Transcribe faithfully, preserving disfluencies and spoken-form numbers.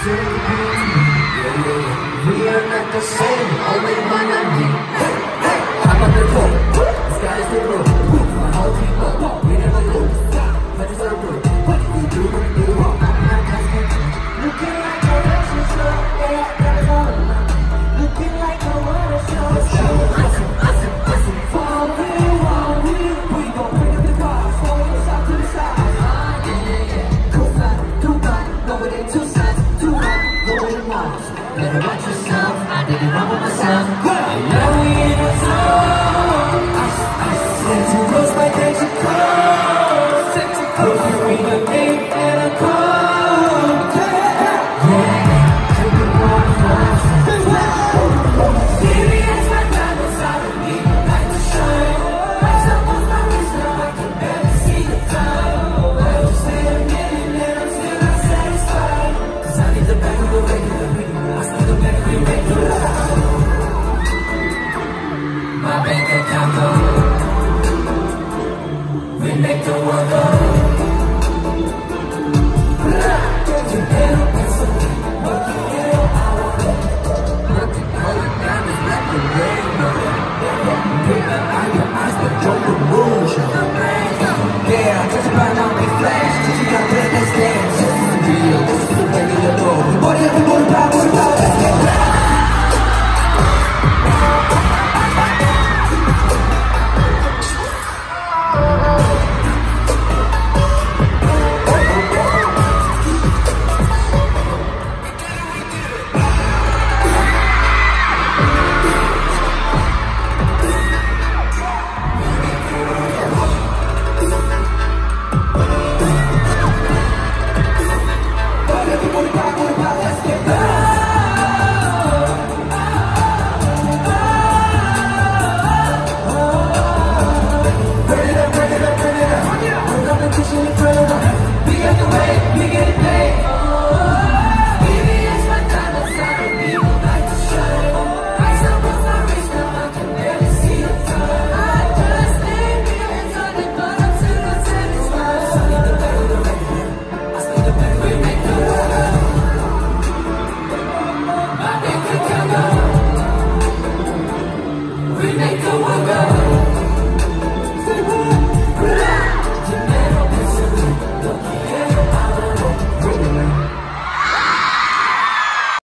We are not the same, only one of me. Hey, hey, I'm on the top. The sky is the road. My whole people, we never lose. What is our road? What do we do? What do we do? I'm not constant. Looking like a Russian show. Yeah, that is all alone. Looking like a water show. Awesome, awesome, awesome. For real, for real. We gon' bring up the cars. Going us out to the side. Ah, yeah, yeah, yeah. Cool side, too bad. No, it ain't two sides. Too hot, going miles. Better watch yourself, I did it wrong with myself. Now we in a zone. I, I said to roast my day to close. Set to close, you read a name and a code. Yeah, take the one flash. Baby, that's my diamonds, I don't need no light to shine. Lights up on my wrist, now I can barely see the time. I just stay a minute and I'm still not satisfied. Cause I need the back of the regular. My bank account go. We make the world go.